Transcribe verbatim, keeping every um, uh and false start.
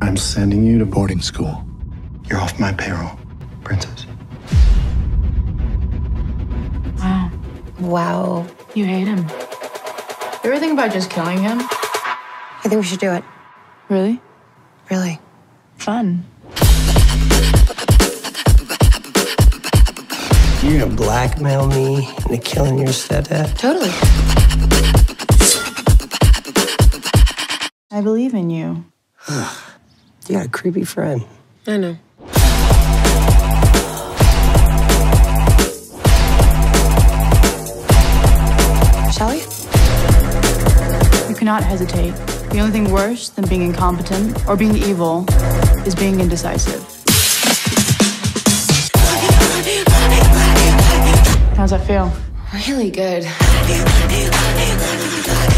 I'm sending you to boarding school. You're off my payroll, princess. Wow. Wow. You hate him. You ever think about just killing him? I think we should do it. Really? Really. Fun. You're gonna blackmail me into killing your stepdad? Totally. I believe in you. You got a creepy friend. I know. Shall we? You cannot hesitate. The only thing worse than being incompetent or being evil is being indecisive. How's that feel? Really good.